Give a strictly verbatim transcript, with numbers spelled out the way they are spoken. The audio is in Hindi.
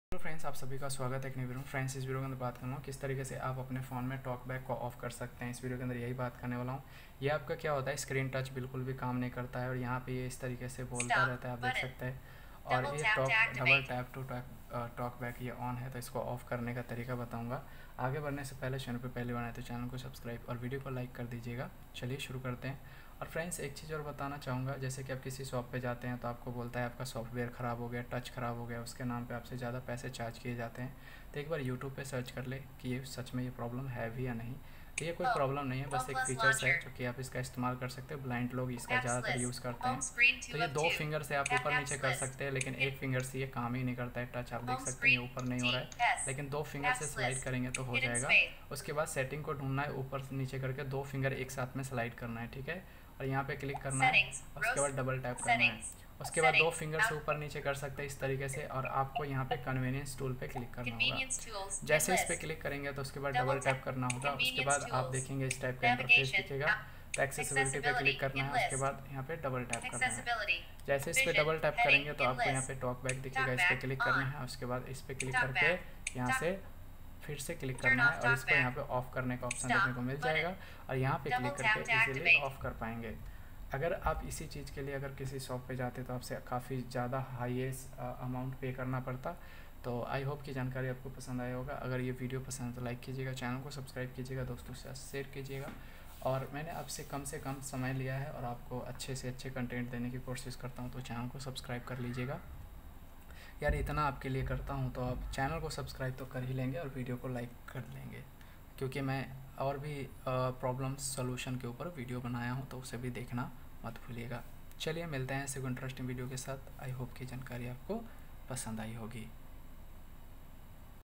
हेलो फ्रेंड्स, आप सभी का स्वागत है एक नई वीडियो में। फ्रेंड्स, इस वीडियो के अंदर बात करना हूँ किस तरीके से आप अपने फ़ोन में टॉकबैक को ऑफ कर सकते हैं। इस वीडियो के अंदर यही बात करने वाला हूँ। ये आपका क्या होता है, स्क्रीन टच बिल्कुल भी काम नहीं करता है और यहाँ पे ये इस तरीके से बोलता रहता है, आप देख सकते हैं। और ये talk double tap to TalkBack ये ऑन है, तो इसको ऑफ करने का तरीका बताऊँगा। आगे बढ़ने से पहले चैनल पर पहले बनाए तो चैनल को सब्सक्राइब और वीडियो को लाइक कर दीजिएगा। चलिए शुरू करते हैं। और फ्रेंड्स, एक चीज़ और बताना चाहूँगा, जैसे कि आप किसी शॉप पे जाते हैं तो आपको बोलता है आपका सॉफ्टवेयर ख़राब हो गया, टच ख़राब हो गया, उसके नाम पे आपसे ज़्यादा पैसे चार्ज किए जाते हैं। तो एक बार यूट्यूब पे सर्च कर ले कि ये सच में ये प्रॉब्लम है भी या नहीं। तो ये कोई प्रॉब्लम नहीं है, बस एक फीचर्स है जो कि आप इसका इस्तेमाल कर सकते हैं। ब्लाइंड लोग इसका ज़्यादातर यूज़ करते हैं। तो ये दो फिंगर से आप ऊपर नीचे कर सकते हैं, लेकिन एक फिंगर से ये काम ही नहीं करता है। टच आप देख सकते हैं ये ऊपर नहीं हो रहा है, लेकिन दो फिंगर से स्लाइड करेंगे तो हो जाएगा। उसके बाद सेटिंग को ढूंढना है, ऊपर से नीचे करके दो फिंगर एक साथ में स्लाइड करना है, ठीक है। और यहाँ पे क्लिक करना है, उसके बाद डबल टैप करना है। उसके बाद दो फिंगर से ऊपर नीचे कर सकते हैं इस तरीके से, और आपको यहाँ पे कन्वीनियंस टूल पे क्लिक करना होगा। जैसे इस पे क्लिक करेंगे तो उसके बाद डबल टैप करना होगा। उसके बाद आप देखेंगे इस टाइप का इंटरफेस दिखेगा। तो एक्सेसिबिलिटी पे क्लिक करना है, उसके बाद यहाँ पे डबल टैप करना है। जैसे इस पे डबल टैप करेंगे तो आपको यहाँ पे टॉक बैक दिखेगा, इस पर क्लिक करना है। उसके बाद इस पर क्लिक करके यहाँ से फिर से क्लिक करना है और इसको यहाँ पे ऑफ़ करने का ऑप्शन देखने को मिल जाएगा, और यहाँ पे क्लिक करके इजीली ऑफ़ कर पाएंगे। अगर आप इसी चीज़ के लिए अगर किसी शॉप पे जाते तो आपसे काफ़ी ज़्यादा हाईएस्ट अमाउंट पे करना पड़ता। तो आई होप कि जानकारी आपको पसंद आया होगा। अगर ये वीडियो पसंद है तो लाइक कीजिएगा, चैनल को सब्सक्राइब कीजिएगा, दोस्तों के साथ शेयर कीजिएगा। और मैंने आपसे कम से कम समय लिया है और आपको अच्छे से अच्छे कंटेंट देने की कोशिश करता हूँ, तो चैनल को सब्सक्राइब कर लीजिएगा। यार इतना आपके लिए करता हूँ तो आप चैनल को सब्सक्राइब तो कर ही लेंगे और वीडियो को लाइक कर लेंगे, क्योंकि मैं और भी प्रॉब्लम सॉल्यूशन के ऊपर वीडियो बनाया हूँ, तो उसे भी देखना मत भूलिएगा। चलिए मिलते हैं ऐसे कोई इंटरेस्टिंग वीडियो के साथ। आई होप कि जानकारी आपको पसंद आई होगी।